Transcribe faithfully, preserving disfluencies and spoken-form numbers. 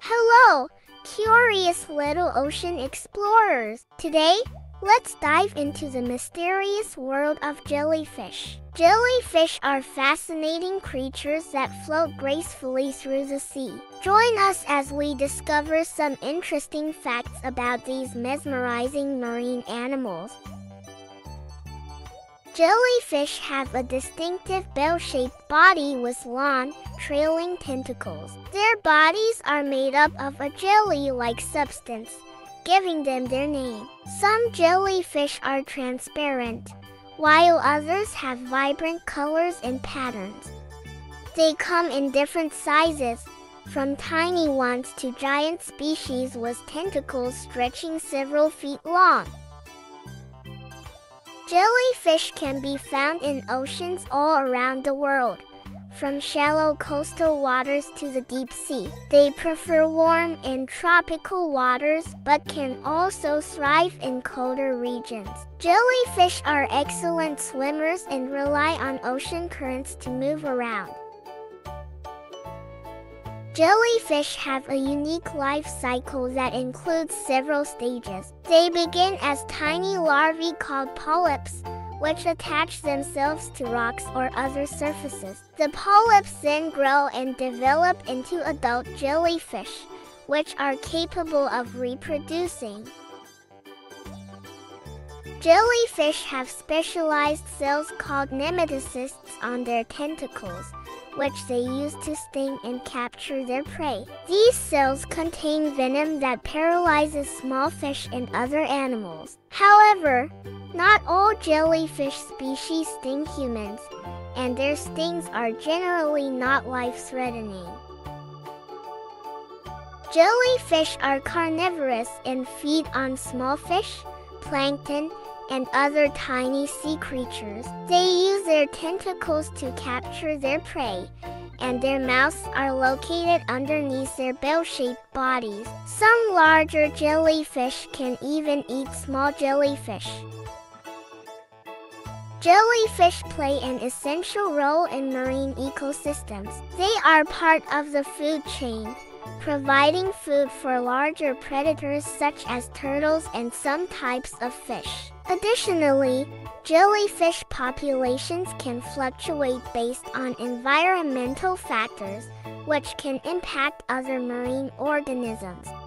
Hello, curious little ocean explorers. Today, let's dive into the mysterious world of jellyfish. Jellyfish are fascinating creatures that float gracefully through the sea. Join us as we discover some interesting facts about these mesmerizing marine animals. Jellyfish have a distinctive bell-shaped body with long, trailing tentacles. Their bodies are made up of a jelly-like substance, giving them their name. Some jellyfish are transparent, while others have vibrant colors and patterns. They come in different sizes, from tiny ones to giant species with tentacles stretching several feet long. Jellyfish can be found in oceans all around the world, from shallow coastal waters to the deep sea. They prefer warm and tropical waters but can also thrive in colder regions. Jellyfish are excellent swimmers and rely on ocean currents to move around. Jellyfish have a unique life cycle that includes several stages. They begin as tiny larvae called polyps, which attach themselves to rocks or other surfaces. The polyps then grow and develop into adult jellyfish, which are capable of reproducing. Jellyfish have specialized cells called nematocysts on their tentacles, which they use to sting and capture their prey. These cells contain venom that paralyzes small fish and other animals. However, not all jellyfish species sting humans, and their stings are generally not life-threatening. Jellyfish are carnivorous and feed on small fish, plankton, and other tiny sea creatures. They use their tentacles to capture their prey, and their mouths are located underneath their bell-shaped bodies. Some larger jellyfish can even eat small jellyfish. Jellyfish play an essential role in marine ecosystems. They are part of the food chain, providing food for larger predators such as turtles and some types of fish. Additionally, jellyfish populations can fluctuate based on environmental factors, which can impact other marine organisms.